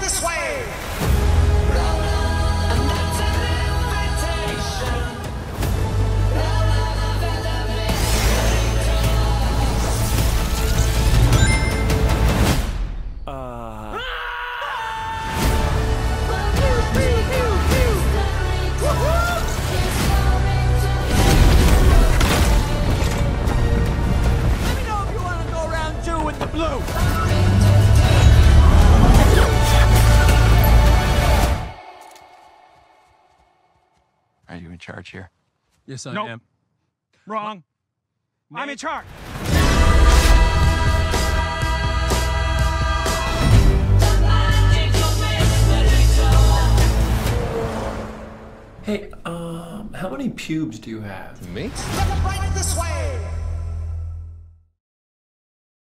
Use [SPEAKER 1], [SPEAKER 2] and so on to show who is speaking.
[SPEAKER 1] this way!
[SPEAKER 2] Blue!
[SPEAKER 3] Are you in charge here?
[SPEAKER 2] Yes, I am.
[SPEAKER 1] Wrong. I'm in charge.
[SPEAKER 4] Hey, how many pubes do you have?
[SPEAKER 3] Me?
[SPEAKER 1] Right this way!